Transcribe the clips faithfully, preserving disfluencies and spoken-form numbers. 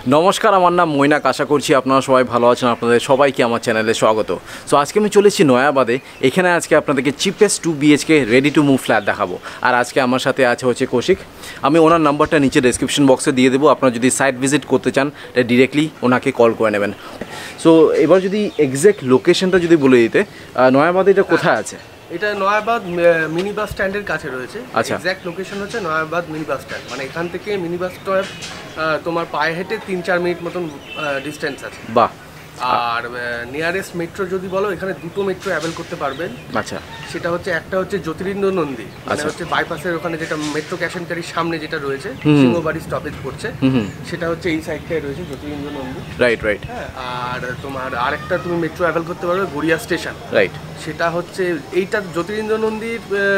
নমস্কার, আমার নাম মৈনাক। আশা করছি আপনারা সবাই ভালো আছেন। আপনাদের সবাইকে আমার চ্যানেলে স্বাগত। সো আজকে আমি চলেছি নয়াবাদে। এখানে আজকে আপনাদেরকে cheapest two BHK ready to move flat দেখাবো। আর আজকে আমার সাথে আছে হচ্ছে কৌশিক। আমি ওনার নাম্বারটা নিচে ডেসক্রিপশন বক্সে দিয়ে দেবো। আপনারা যদি সাইট ভিজিট করতে চান ডিরেক্টলি ওনাকে কল করে নেবেন। সো এবার যদি এক্স্যাক্ট লোকেশনটা যদি বলে দিতে, নয়াবাদে এটা কোথায় আছে? এটা নয়াবাদ মিনি বাস স্ট্যান্ডের কাছে রয়েছে। আচ্ছা, এক্স্যাক্ট লোকেশন হচ্ছে নয়াবাদ মিনি বাস স্ট্যান্ড। মানে এখান থেকে মিনি বাস স্টপ তোমার পায়ে হেঁটে তিন চার মিনিট মতন ডিস্টেন্স আছে। বাহ। আর নিয়ারেস্ট মেট্রো যদি বলো, এখানে দুটো মেট্রো অ্যাভেল করতে পারবেন। আচ্ছা, সেটা হচ্ছে একটা হচ্ছে জ্যোতিরিন্দ্র নন্দী, মানে হচ্ছে বাইপাসের ওখানে যেটা মেট্রো ক্যাশ এন্ড ক্যারির সামনে যেটা রয়েছে, সিংহবাড়ি স্টপেজ করছে, সেটা হচ্ছে এই সাইডটায় রয়েছে জ্যোতিরিন্দ্র নন্দী। Right right. হ্যাঁ, আর তোমার আরেকটা তুমি মেট্রো অ্যাভেল করতে পারবে গড়িয়া স্টেশন। রাইট। সেটা হচ্ছে এইটা জ্যোতিরিন্দ্র নন্দীর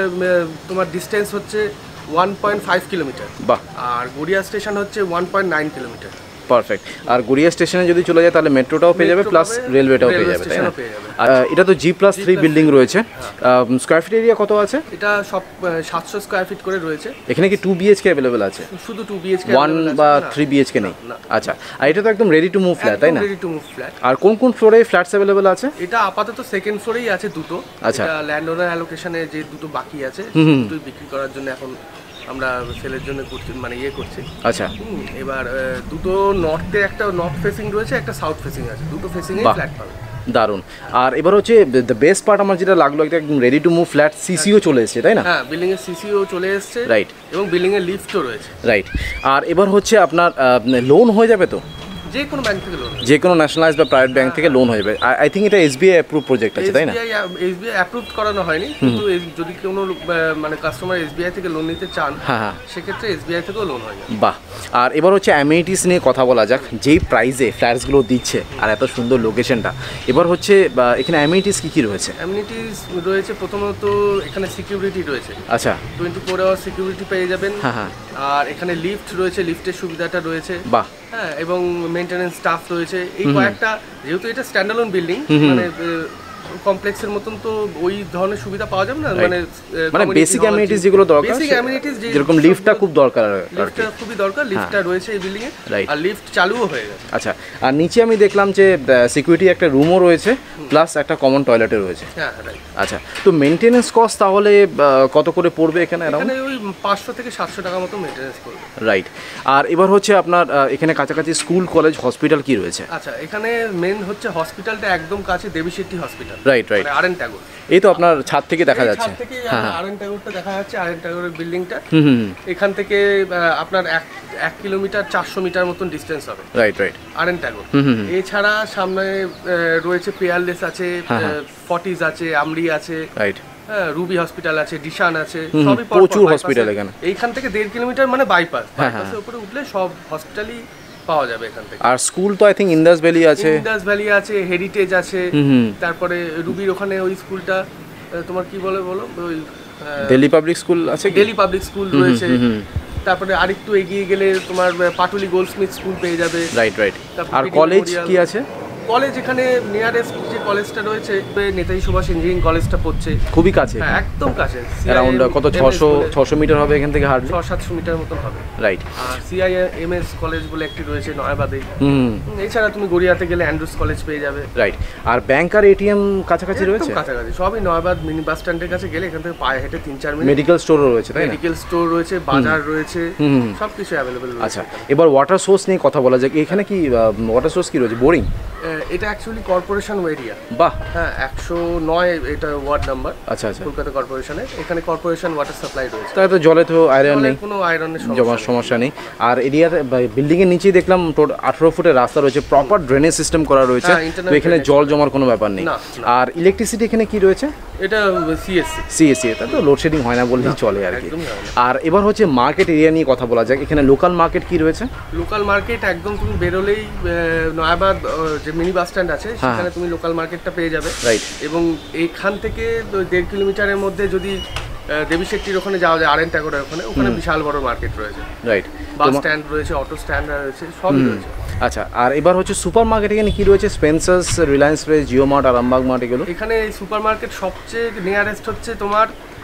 তোমার ডিস্টেন্স হচ্ছে ওয়ান পয়েন্ট ফাইভ কিলোমিটার। বাহ। আর গড়িয়া স্টেশন হচ্ছে one point nine kilometre. Perfect. আর গড়িয়া স্টেশনে যদি চলে যায় তাহলে মেট্রোটাও পেয়ে যাবে, প্লাস রেলওয়েটাও পেয়ে যাবে, তাই না? এটা তো জি প্লাস থ্রি বিল্ডিং রয়েছে। স্কোয়ার ফিট এরিয়া কত আছে? এটা সব সাতশো স্কোয়ার ফিট করে রয়েছে। এখানে কি টু বিএইচকে অ্যাভেলেবেল আছে? শুধু টু বিএইচকে, ওয়ান বা থ্রি বিএইচকে নেই? আচ্ছা। আর এটা তো একদম রেডি টু মুভ ফ্ল্যাট, তাই না? Ready to move flat. আর কোন কোন ফ্লোরে ফ্ল্যাটস অ্যাভেলেবেল আছে? এটা আপাতত সেকেন্ড ফ্লোরেই আছে দুটো। আচ্ছা। ল্যান্ড ওনার অ্যালোকেশনে যে দুটো বাকি আছে, দুটোই বিক্রি করার জন্য এখন আমরা সেলের জন্য করছি, মানে ইয়ে করছি। আচ্ছা। এবার দুটো নর্থে একটা নর্থ ফেসিং রয়েছে, একটা সাউথ ফেসিং আছে, দুটো ফেসিং এ ফ্ল্যাট পাবে। দারুন। আর এবার হচ্ছে দ্য বেস্ট পার্ট আমার যেটা লাগলো, একটা একদম রেডি টু মুভ ফ্ল্যাট, সিসিও চলে এসেছে, তাই না? হ্যাঁ, বিল্ডিং এর সিসিও চলে এসেছে। রাইট। এবং বিল্ডিং এর লিফটও রয়েছে। রাইট। আর এবার হচ্ছে আপনার লোন হয়ে যাবে তো? যে কোনো ব্যাংক থেকে লোন, যে কোনো ন্যাশনালাইজ বা প্রাইভেট ব্যাংক থেকে লোন হয়ে যাবে। আই থিঙ্ক এটা এসবিআই অ্যাপ্রুভ প্রজেক্ট আছে, তাই না? এসবিআই অ্যাপ্রুভ করানো হয়নি, কিন্তু যদি কোনো মানে কাস্টমার এসবিআই থেকে লোন নিতে চান, হ্যাঁ, সেক্ষেত্রে এসবিআই থেকেও লোন হয়। বাহ। আর এবার হচ্ছে অ্যামিনিটিস নিয়ে কথা বলা যাক। যেই প্রাইসে ফ্ল্যাটসগুলো দিচ্ছে আর এত সুন্দর লোকেশনটা, এবার হচ্ছে এখানে অ্যামিনিটিস কী কী রয়েছে? অ্যামিনিটিস রয়েছে প্রথমত এখানে সিকিউরিটি রয়েছে। আচ্ছা। টোয়েন্টি ফোর আওয়ার সিকিউরিটি পেয়ে যাবেন। হ্যাঁ হ্যাঁ। আর এখানে লিফট রয়েছে, লিফটের সুবিধাটা রয়েছে। বাহ। হ্যাঁ, এবং মেইনটেনেন্স স্টাফ রয়েছে। এই কয়েকটা, যেহেতু এটা স্ট্যান্ডালোন বিল্ডিং, মানে কমপ্লেক্সের মতন তো ওই ধরনের সুবিধা পাওয়া যাবে না, মানে মানে বেসিক অ্যামিনিটিস যেগুলো দরকার, বেসিক অ্যামিনিটিস যেরকম লিফটটা খুব দরকার, লিফটটা খুবই দরকার, লিফটটা রয়েছে এই বিল্ডিং এ। আর লিফট চালুও হয়ে গেছে। আচ্ছা। আর নিচে আমি দেখলাম যে সিকিউরিটি একটা রুমও রয়েছে, প্লাস একটা কমন টয়লেটও রয়েছে। হ্যাঁ, রাইট। আচ্ছা, তো মেইনটেনেন্স কস্ট তাহলে কত করে পড়বে এখানে? এখানে ওই পাঁচশো থেকে সাতশো টাকা মতো মেইনটেনেন্স পড়বে। রাইট। আর এবার হচ্ছে আপনার এখানে কাছাকাছি স্কুল, কলেজ, হসপিটাল কি রয়েছে? আচ্ছা, এখানে মেন হচ্ছে হসপিটালটা একদম কাছে, Devi Shetty hospital. Right right. আর এন ট্যাগর, এই তো আপনার ছাদ থেকে দেখা যাচ্ছে। ছাদ থেকে আর এন ট্যাগরটা দেখা যাচ্ছে, আর এন ট্যাগরের বিল্ডিংটা। হুম। এখান থেকে আপনার এক এক কিলোমিটার চারশো মিটার মতন ডিস্টেন্স হবে। Right right. আর এন ট্যাগর। এছাড়া সামনে রয়েছে পেয়ারলেস আছে, ফর্টিজ আছে, আমরি আছে। রাইট। হ্যাঁ, রুবি হসপিটাল আছে, ডিশান আছে, সবই প্রচুর হসপিটাল এখানে। এইখান থেকে দেড় কিলোমিটার মানে বাইপাস, বাইপাসের উপরে উঠলে সব হসপিটালই পাওয়া যাবে এখান থেকে। আর স্কুল তো আই থিঙ্ক ইন্দাস ভ্যালি আছে, ইন্দাস ভ্যালি আছে, হেরিটেজ আছে। তারপরে রুবির ওখানে ওই স্কুলটা তোমার কি বলে বলো, ওই দিল্লি পাবলিক স্কুল আছে, দিল্লি পাবলিক স্কুল রয়েছে। তারপরে আরেকটু এগিয়ে গেলে তোমার পাটুলি গোল্ডস্মিথ স্কুল পেয়ে যাবে। Right right. আর কলেজ কি আছে? কলেজ এখানে নিয়ারেস্ট যে কলেজটা রয়েছে, নেতাজি সুভাষ ইঞ্জিনিয়ারিং কলেজটা পড়ছে, খুবই কাছে, একদম কাছে। অ্যারাউন্ড কত ছশো ছশো মিটার হবে এখান থেকে, হার্ডলি ছশো সাতশো মিটার মতন হবে। রাইট। আর সিআইএমএস কলেজ বলে একটি রয়েছে নয়াবাদে। হুম। এছাড়া তুমি গড়িয়াতে গেলে অ্যান্ড্রুস কলেজ পেয়ে যাবে। রাইট। আর ব্যাংক আর এটিএম কাছাকাছি রয়েছে? কাছাকাছি সবই, নয়াবাদ মিনি বাস স্ট্যান্ডের কাছে গেলে এখান থেকে পায়ে হেঁটে তিন চার মিনিট। মেডিকেল স্টোরও রয়েছে, তাই না? মেডিকেল স্টোর রয়েছে, বাজার রয়েছে, সব কিছু অ্যাভেলেবেল রয়েছে। আচ্ছা, এবার ওয়াটার সোর্স নিয়ে কথা বলা যাক। এখানে কি ওয়াটার সোর্স কি রয়েছে? বোরিং? এটা অ্যাকচুয়ালি কর্পোরেশন এরিয়া। বাহ। হ্যাঁ, একশো নয় এটা ওয়ার্ড নাম্বার। আচ্ছা আচ্ছা। কলকাতা কর্পোরেশনের এখানে কর্পোরেশন ওয়াটার সাপ্লাই রয়েছে। তাই তো জলে তো আয়রন নেই, কোনো আয়রনের জমার সমস্যা নেই। আর এরিয়ার বিল্ডিং এর নিচেই দেখলাম আঠারো ফুটের রাস্তা রয়েছে, প্রপার ড্রেনেজ সিস্টেম করা রয়েছে, তো এখানে জল জমার কোনো ব্যাপার নেই। আর ইলেকট্রিসিটি এখানে কি রয়েছে? এটা সিএসসি। সিএসসি, তাই তো লোডশেডিং হয় না বললেই চলে আর কি। আর এবার হচ্ছে মার্কেট এরিয়া নিয়ে কথা বলা যাক। এখানে লোকাল মার্কেট কি রয়েছে? লোকাল মার্কেট একদম তুমি বেরোলেই নয়াবাদ যে মিনি বাস স্ট্যান্ড আছে, সেখানে তুমি লোকাল মার্কেটটা পেয়ে যাবে। রাইট। এবং এইখান থেকে দেড় কিলোমিটারের মধ্যে যদি দেবী শেট্টির ওখানে যাওয়া যায়, আর এন ট্যাগরের ওখানে, ওখানে বিশাল বড় মার্কেট রয়েছে। রাইট। বাস স্ট্যান্ড রয়েছে, অটো স্ট্যান্ড রয়েছে, সবই রয়েছে। আচ্ছা, আর এবার হচ্ছে সুপার মার্কেট এখানে কি রয়েছে? Spencer's, Reliance fresh, Jio mart, Arambagh mart, এগুলো? এখানে সুপার মার্কেট সবচেয়ে নিয়ারেস্ট হচ্ছে তোমার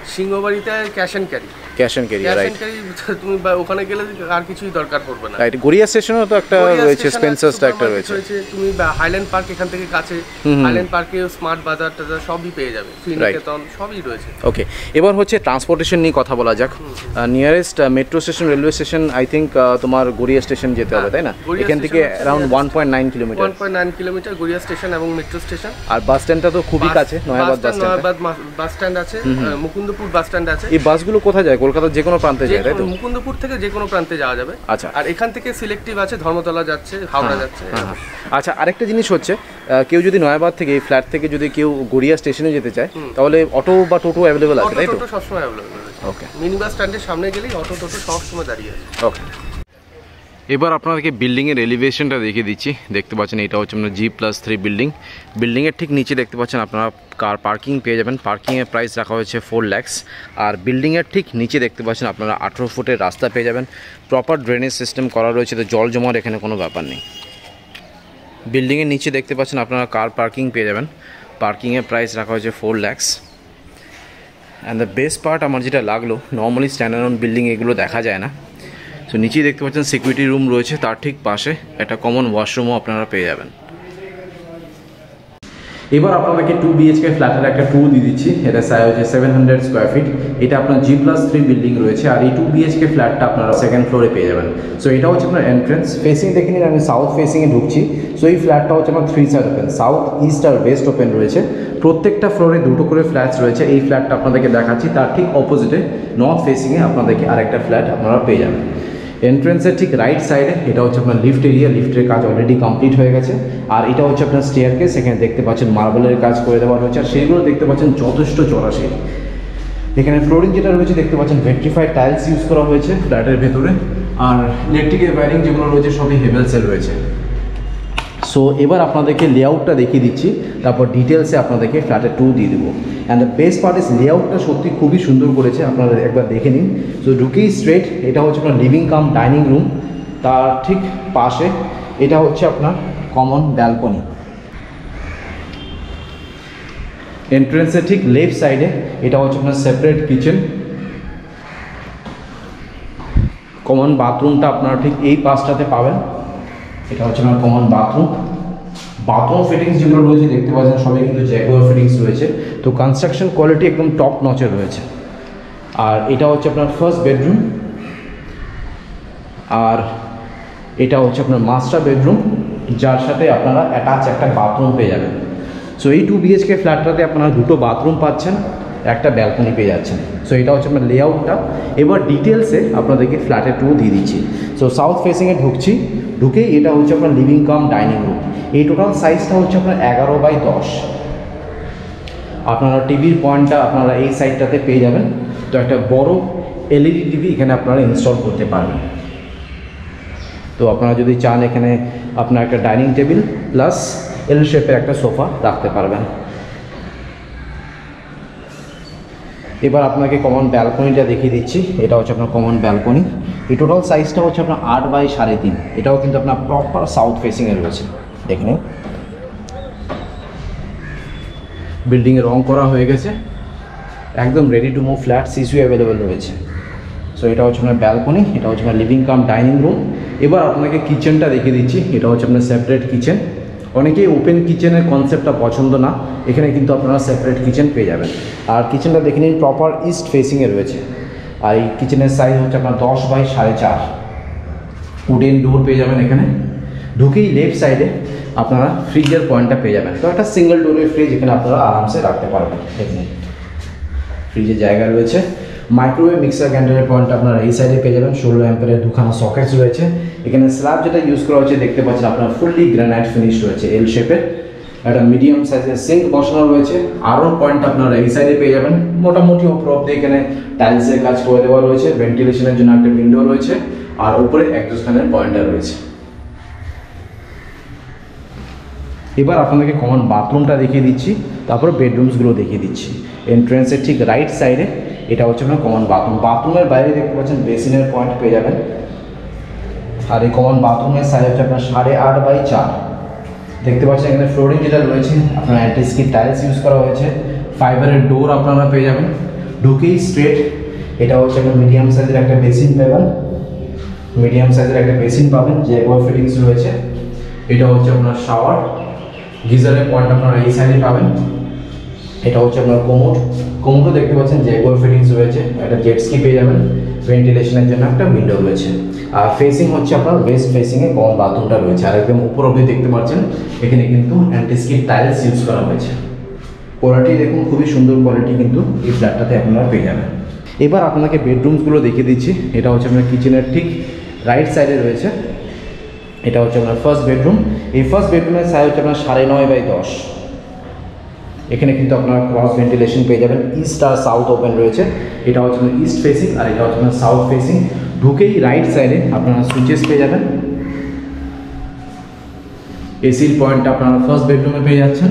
সিংহবাড়িতে cash and carry cash and carry right তুমি ওখানে গেলে আর কিছুই দরকার পড়বে না। রাইট, গড়িয়া স্টেশনও তো একটা রয়েছে, স্পেন্সার্সটা একটা রয়েছে। তুমি হাইল্যান্ড পার্ক এখান থেকে কাছে, হাইল্যান্ড পার্কে স্মার্ট বাজার টাজার সবই পেয়ে যাবে, ফ্রিনিকেতন সবই রয়েছে। ওকে, এবার হচ্ছে ট্রান্সপোর্টেশন নিয়ে কথা বলা যাক। Nearest metro station, railway station I think তোমার গড়িয়া স্টেশন যেতে হবে, তাই না? এখান থেকে around one point nine kilometre one point nine kilometre Garia station এবং মেট্রো স্টেশন। আর বাস স্ট্যান্ডটা তো খুবই কাছে, Nayabad bus stand. Nayabad bus stand আছে, মুকুন্দপুর বাস স্ট্যান্ড আছে। এই বাসগুলো কোথায় যায়? কলকাতার যে কোনো প্রান্তে যায়, তাই তো? মুকুন্দপুর থেকে যে কোনো প্রান্তে যাওয়া যাবে। আচ্ছা, আর এখান থেকে সিলেক্টিভ আছে, ধর্মতলা যাচ্ছে, হাওড়া যাচ্ছে। আচ্ছা, আরেকটা জিনিস হচ্ছে, কেউ যদি নয়াবাদ থেকে এই ফ্ল্যাট থেকে যদি কেউ গড়িয়া স্টেশনে যেতে চায় তাহলে অটো বা টোটো অ্যাভেলেবল আছে, তাই তো? টোটো সবসময় অ্যাভেলেবল আছে। ওকে, মিনি বাস স্ট্যান্ডের সামনে গেলেই অটো টোটো সবসময় দাঁড়িয়ে আছে। ওকে, এবার আপনাদেরকে বিল্ডিংয়ের এলিভেশনটা দেখিয়ে দিচ্ছি। দেখতে পাচ্ছেন এটা হচ্ছে আপনার জি প্লাস থ্রি বিল্ডিং। বিল্ডিংয়ের ঠিক নিচে দেখতে পাচ্ছেন আপনারা কার পার্কিং পেয়ে যাবেন। পার্কিংয়ের প্রাইস রাখা হয়েছে ফোর ল্যাক্স। আর বিল্ডিংয়ের ঠিক নিচে দেখতে পাচ্ছেন আপনারা আঠেরো ফুটের রাস্তা পেয়ে যাবেন। প্রপার ড্রেনেজ সিস্টেম করা রয়েছে, তো জল জমার এখানে কোনো ব্যাপার নেই। বিল্ডিংয়ের নিচে দেখতে পাচ্ছেন আপনারা কার পার্কিং পেয়ে যাবেন। পার্কিংয়ের প্রাইস রাখা হয়েছে four lakhs. And the best part আমার যেটা লাগলো, নর্মালি স্ট্যান্ডার্ড বিল্ডিং এগুলো দেখা যায় না। তো নিচেই দেখতে পাচ্ছেন সিকিউরিটি রুম রয়েছে, তার ঠিক পাশে একটা কমন ওয়াশরুমও আপনারা পেয়ে যাবেন। এবার আপনাদেরকে টু বিএইচকে ফ্ল্যাটের একটা ট্যুর দিয়ে দিচ্ছি। এটা সাইজ হচ্ছে সেভেন হান্ড্রেড স্কোয়ার ফিট। এটা আপনার জি প্লাস থ্রি বিল্ডিং রয়েছে। আর এই টু বিএইচকে ফ্ল্যাটটা আপনারা সেকেন্ড ফ্লোরে পেয়ে যাবেন। সো এটা হচ্ছে আপনার এন্ট্রেন্স। ফেসিং দেখে নিন, আমি সাউথ ফেসিংয়ে ঢুকছি। সো এই ফ্ল্যাটটা হচ্ছে আমার three side open, south, east আর ওয়েস্ট ওপেন রয়েছে। প্রত্যেকটা ফ্লোরে দুটো করে ফ্ল্যাটস রয়েছে। এই ফ্ল্যাটটা আপনাদেরকে দেখাচ্ছি, তার ঠিক অপোজিটে নর্থ ফেসিংয়ে আপনাদেরকে আরেকটা ফ্ল্যাট আপনারা পেয়ে যাবেন। এন্ট্রেন্সের ঠিক রাইট সাইডে এটা হচ্ছে আপনার লিফট এরিয়া। লিফটের কাজ অলরেডি কমপ্লিট হয়ে গেছে। আর এটা হচ্ছে আপনার স্টেয়ার কেস। এখানে দেখতে পাচ্ছেন মার্বেলের কাজ করে দেওয়া রয়েছে। আর সেইগুলো দেখতে পাচ্ছেন যথেষ্ট চড়াশি। এখানে ফ্লোরিং যেটা রয়েছে দেখতে পাচ্ছেন ভেট্রিফাইড টাইলস ইউজ করা হয়েছে ফ্ল্যাটের ভেতরে। আর ইলেকট্রিকের ওয়্যারিং যেগুলো রয়েছে সবই হেভেলসের রয়েছে। সো এবার আপনাদেরকে লেআউটটা দেখিয়ে দিচ্ছি, তারপর ডিটেলসে আপনাদেরকে ফ্ল্যাটের ট্যুর দিয়ে দেবো। And the best part is লেআউটটা সত্যি খুবই সুন্দর করেছে, আপনারা একবার দেখে নিন। সো ঢুকেই স্ট্রেট এটা হচ্ছে আপনার লিভিং কাম ডাইনিং রুম। তার ঠিক পাশে এটা হচ্ছে আপনার কমন ব্যালকনি। এন্ট্রেন্সের ঠিক লেফট সাইডে এটা হচ্ছে আপনার সেপারেট কিচেন। কমন বাথরুমটা আপনারা ঠিক এই পাশটাতে পাবেন। এটা হচ্ছে আমার কমন বাথরুম। বাথরুম ফিটিংস যেগুলো রয়েছে দেখতে পাচ্ছেন সবই কিন্তু জ্যাগুয়ার ফিটিংস রয়েছে। তো কনস্ট্রাকশন কোয়ালিটি একদম টপ নচের রয়েছে। আর এটা হচ্ছে আপনার ফার্স্ট বেডরুম। আর এটা হচ্ছে আপনার মাস্টার বেডরুম, যার সাথে আপনারা অ্যাটাচ একটা বাথরুম পেয়ে যাবেন। সো এই টু বিএইচকে ফ্ল্যাটটাতে আপনারা দুটো বাথরুম পাচ্ছেন, একটা ব্যালকনি পেয়ে যাচ্ছেন। সো এটা হচ্ছে আপনার লেআউটটা। এবার ডিটেলসে আপনাদেরকে ফ্ল্যাটের ট্যুর দিয়ে দিচ্ছি। সো সাউথ ফেসিংয়ে ঢুকছি। ঢুকেই এটা হচ্ছে আপনার লিভিং কাম ডাইনিং রুম। এই টোটাল সাইজটা হচ্ছে আপনার এগারো বাই দশ। আপনারা টিভির পয়েন্টটা আপনারা এই সাইডটাতে পেয়ে যাবেন। তো একটা বড় এলইডি টিভি এখানে আপনারা ইনস্টল করতে পারবেন। তো আপনারা যদি চান এখানে আপনার একটা ডাইনিং টেবিল প্লাস এল শেপের একটা সোফা রাখতে পারবেন। এবার আপনাকে কমন ব্যালকনিটা দেখিয়ে দিচ্ছি। এটা হচ্ছে আপনার কমন ব্যালকনি। এই টোটাল সাইজটা হচ্ছে আপনার আট বাই সাড়ে তিন। এটাও কিন্তু আপনার প্রপার সাউথ ফেসিংয়ে রয়েছে, দেখে নিন। বিল্ডিংয়ে রং করা হয়ে গেছে, একদম রেডি টু মুভ ফ্ল্যাট, সিসিউ অ্যাভেলেবেল রয়েছে। সো এটা হচ্ছে আপনার ব্যালকনি। এটা হচ্ছে আপনার লিভিং কাম ডাইনিং রুম। এবার আপনাকে কিচেনটা দেখিয়ে দিচ্ছি। এটা হচ্ছে আপনার সেপারেট কিচেন। অনেকেই ওপেন কিচেনের কনসেপ্টটা পছন্দ না, এখানে কিন্তু আপনারা সেপারেট কিচেন পেয়ে যাবেন। আর কিচেনটা দেখে নিন, প্রপার ইস্ট ফেসিংয়ে রয়েছে। আর এই কিচেনের সাইজ হচ্ছে আপনার দশ বাই সাড়ে চার। উডেন ডোর পেয়ে যাবেন এখানে। ঢুকেই লেফট সাইডে আপনারা ফ্রিজের পয়েন্টটা পেয়ে যাবেন। তো একটা সিঙ্গেল ডোরের ফ্রিজ এখানে আপনারা আরামসে রাখতে পারবেন। দেখুন ফ্রিজের জায়গা রয়েছে। মাইক্রোওয়েভ মিক্সার গ্রাইন্ডারের পয়েন্ট আপনারা এই সাইডে পেয়ে যাবেন। ষোলো অ্যাম্পিয়ারের দুখানা সকেটস রয়েছে। এখানে স্ল্যাব যেটা ইউজ করা হচ্ছে দেখতে পাচ্ছেন আপনার ফুললি গ্রানাইট ফিনিশ রয়েছে এল শেপের। একটা মিডিয়াম সাইজের সিঙ্ক বসানো রয়েছে। আরও পয়েন্ট আপনারা এই সাইডে পেয়ে যাবেন। মোটামুটি ওপর অব্দি এখানে টাইলসের কাজ করে দেওয়া রয়েছে। ভেন্টিলেশনের জন্য একটা উইন্ডো রয়েছে। আর উপরে এক্সস্ট ফ্যানের পয়েন্টটা রয়েছে। এবার আপনাদেরকে কমন বাথরুমটা দেখিয়ে দিচ্ছি, তারপর বেডরুমসগুলো দেখিয়ে দিচ্ছি। এন্ট্রেন্সের ঠিক রাইট সাইডে এটা হচ্ছে আপনার কমন বাথরুম। বাথরুমের বাইরে দেখতে পাচ্ছেন বেসিনের পয়েন্ট পেয়ে যাবেন। আর এই কমন বাথরুমের সাইজ হচ্ছে আপনার সাড়ে আট বাই চার। দেখতে পাচ্ছেন এখানে ফ্লোরিং যেটা রয়েছে আপনার অ্যান্টি স্কিড টাইলস ইউজ করা হয়েছে। ফাইবারের ডোর আপনারা পেয়ে যাবেন। ঢুকেই স্ট্রেট এটা হচ্ছে একটা মিডিয়াম সাইজের একটা বেসিন পাবেন, মিডিয়াম সাইজের একটা বেসিন পাবেন যে একবার ফিটিংস রয়েছে। এটা হচ্ছে আপনার শাওয়ার, গিজারের পয়েন্ট আপনারা এই সাইডে পাবেন। এটা হচ্ছে আপনার কোমোড, কোমোডও দেখতে পাচ্ছেন যে একবার ফিটিংস রয়েছে, একটা জেট স্কি পেয়ে যাবেন, ভেন্টিলেশনের জন্য একটা উইন্ডো রয়েছে। আর ফেসিং হচ্ছে আপনার ওয়েস্ট ফেসিংয়ে কমন বাথরুমটা রয়েছে। আর একদম উপর অবধি দেখতে পাচ্ছেন এখানে কিন্তু অ্যান্টি স্কিড টাইলস ইউজ করা হয়েছে। কোয়ালিটি দেখুন খুবই সুন্দর কোয়ালিটি কিন্তু এই ফ্ল্যাটটাতে আপনারা পেয়ে যাবেন। এবার আপনাকে বেডরুমসগুলো দেখিয়ে দিচ্ছি। এটা হচ্ছে আপনার কিচেনের ঠিক রাইট সাইডে রয়েছে। এটা হচ্ছে আপনার ফার্স্ট বেডরুম। এই ফার্স্ট বেডরুমের সাইজ হচ্ছে আপনার সাড়ে নয় বাই দশ। এখানে কিন্তু আপনার ক্রস ভেন্টিলেশন পেয়ে যাবেন, ইস্ট আর সাউথ ওপেন রয়েছে। এটা হচ্ছে আপনার ইস্ট ফেসিং আর এটা হচ্ছে আপনার সাউথ ফেসিং। ঢুকেই রাইট সাইডে আপনারা সুইচেস পেয়ে যাবেন। এসির পয়েন্টটা আপনারা ফার্স্ট বেডরুমে পেয়ে যাচ্ছেন,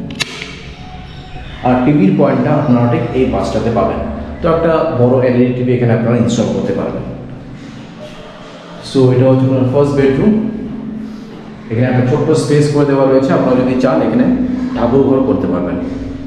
আর টিভির পয়েন্টটা আপনারা ঠিক এই পাশটাতে পাবেন। তো একটা বড় এলইডি টিভি এখানে আপনারা ইনস্টল করতে পারবেন। সো এটা হচ্ছে আপনার ফার্স্ট বেডরুম। এখানে একটা ছোট্ট স্পেস করে দেওয়া রয়েছে, আপনারা যদি চান এখানে ঠাকুর ঘর করতে পারবেন।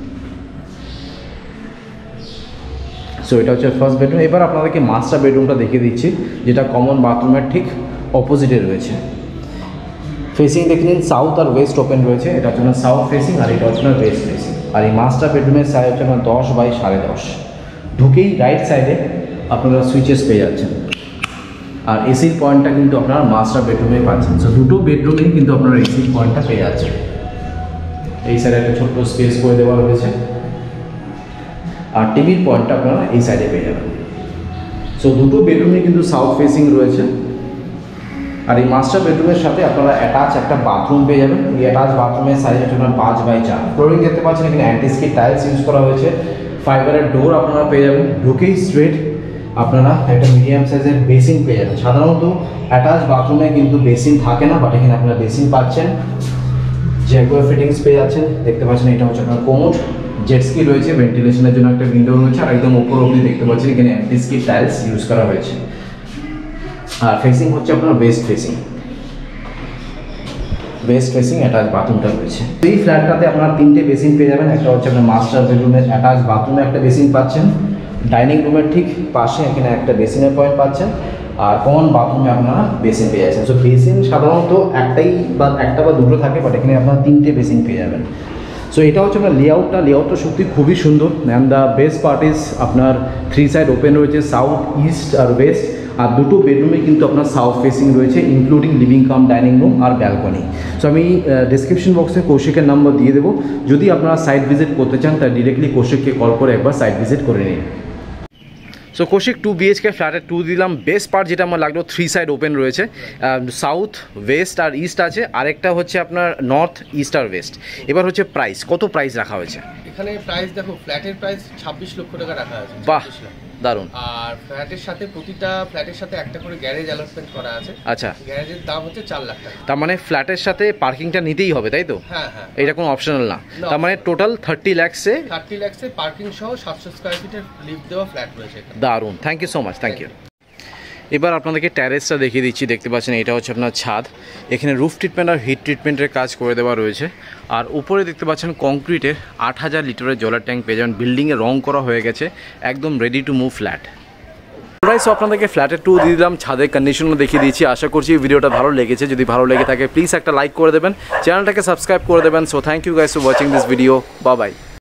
সো এটা হচ্ছে ফার্স্ট বেডরুম। এবার আপনাদেরকে মাস্টার বেডরুমটা দেখিয়ে দিচ্ছি, যেটা কমন বাথরুমের ঠিক অপোজিটে রয়েছে। ফেসিং দেখে নিন সাউথ আর ওয়েস্ট ওপেন রয়েছে। এটা হচ্ছে আপনার সাউথ ফেসিং আর এটা হচ্ছে আপনার ওয়েস্ট ফেসিং। আর এই মাস্টার বেডরুমের সাইজ হচ্ছে আপনার দশ বাই সাড়ে দশ। ঢুকেই রাইট সাইডে আপনারা সুইচেস পেয়ে যাচ্ছেন, আর এসির পয়েন্টটা কিন্তু আপনারা মাস্টার বেডরুমে পাচ্ছেন। সো দুটো বেডরুমেই কিন্তু আপনারা এসির পয়েন্টটা পেয়ে যাচ্ছেন। এই সাইডে একটা ছোট্ট স্পেস করে দেওয়া রয়েছে, আর টিভির পয়েন্টটা আপনারা এই সাইডে পেয়ে যাবেন। সো দুটো বেডরুমে কিন্তু সাউথ ফেসিং রয়েছে। আর এই মাস্টার বেডরুমের সাথে আপনারা অ্যাটাচ একটা বাথরুম পেয়ে যাবেন। এই অ্যাটাচ বাথরুমের সাইজ হচ্ছে আপনার পাঁচ বাই চার। ফ্লোরিং দেখতে পাচ্ছেন এখানে অ্যান্টি স্কিড টাইলস ইউজ করা হয়েছে। ফাইবারের ডোর আপনারা পেয়ে যাবেন। ঢুকেই স্ট্রেট আপনারা একটা মিডিয়াম সাইজের বেসিন পেয়ে যাবেন। সাধারণত অ্যাটাচ বাথরুমে কিন্তু বেসিন থাকে না, বাট এখানে আপনারা বেসিন পাচ্ছেন। জ্যাগুয়ার ফিটিংস পেয়ে যাচ্ছেন, দেখতে পাচ্ছেন এটা হচ্ছে আপনার কোমোড, জেট স্কি রয়েছে, ভেন্টিলেশনের জন্য একটা উইন্ডো রয়েছে, আর একদম উপর অবধি দেখতে পাচ্ছেন এখানে অ্যান্টি স্কিড টাইলস ইউজ করা হয়েছে। আর ফেসিং হচ্ছে আপনার west facing, west facing attach বাথরুমটা রয়েছে। এই ফ্ল্যাটটাতে আপনারা তিনটে বেসিন পেয়ে যাবেন। একটা হচ্ছে আপনার মাস্টার বেডরুমের অ্যাটাচ বাথরুমে একটা বেসিন পাচ্ছেন, ডাইনিং রুমের ঠিক পাশে এখানে একটা বেসিনের পয়েন্ট পাচ্ছেন, আর কমন বাথরুমে আপনারা বেসিন পেয়ে যাচ্ছেন। সো বেসিন সাধারণত একটাই বা একটা বা দুটো থাকে, বাট এখানে আপনারা তিনটে বেসিন পেয়ে যাবেন। সো এটা হচ্ছে আপনার লেআউটটা, লেআউটটা সত্যি খুবই সুন্দর। And the best part is আপনার থ্রি সাইড ওপেন রয়েছে, সাউথ, ইস্ট আর ওয়েস্ট। আর দুটো বেডরুমে কিন্তু আপনার সাউথ ফেসিং রয়েছে, including living cum dining room আর ব্যালকনি। সো আমি ডিসক্রিপশন বক্সে কৌশিকের নাম্বার দিয়ে দেবো। যদি আপনারা সাইট ভিজিট করতে চান তাহলে ডিরেক্টলি কৌশিককে কল করে একবার সাইট ভিজিট করে নিন। সো কৌশিক টু বিএইচকে ফ্ল্যাটের টু দিলাম। বেস্ট পার্ট যেটা আমার লাগলো, থ্রি সাইড ওপেন রয়েছে, সাউথ, ওয়েস্ট আর ইস্ট আছে, আরেকটা হচ্ছে আপনার নর্থ, ইস্ট আর ওয়েস্ট। এবার হচ্ছে প্রাইস, কত প্রাইস রাখা হয়েছে এখানে? প্রাইস দেখো, ফ্ল্যাটের প্রাইস ছাব্বিশ লক্ষ টাকা রাখা আছে। বাহ, দারুণ। আর ফ্ল্যাটের সাথে প্রতিটা ফ্ল্যাটের সাথে একটা করে গ্যারেজ অ্যালটমেন্ট করা আছে। আচ্ছা, গ্যারেজের দাম হচ্ছে চার লাখ টাকা। তার মানে ফ্ল্যাটের সাথে পার্কিংটা নিতেই হবে, তাই তো? হ্যাঁ হ্যাঁ, এটা কোনো অপশনাল না। তার মানে টোটাল থার্টি ল্যাক্সে থার্টি ল্যাক্সে পার্কিং সহ সাতশো স্কোয়ার ফিটের লিফট দেওয়া ফ্ল্যাট রয়েছে। দারুণ, thank you so much, thank you. এবার আপনাদেরকে ট্যারেসটা দেখিয়ে দিচ্ছি। দেখতে পাচ্ছেন এটা হচ্ছে আপনার ছাদ। এখানে রুফ ট্রিটমেন্ট আর হিট ট্রিটমেন্টের কাজ করে দেওয়া রয়েছে। আর উপরে দেখতে পাচ্ছেন কংক্রিটের আট হাজার লিটারের জলের ট্যাঙ্ক পেয়ে যাবেন। বিল্ডিংয়ে রং করা হয়ে গেছে, একদম ready to move flat. Price আপনাদেরকে ফ্ল্যাটের টু দিয়ে দিলাম, ছাদের কন্ডিশনও দেখিয়ে দিচ্ছি। আশা করছি ভিডিওটা ভালো লেগেছে। যদি ভালো লেগে থাকে প্লিজ একটা লাইক করে দেবেন, চ্যানেলটাকে সাবস্ক্রাইব করে দেবেন। So thank you guys for watching this video. Bye by.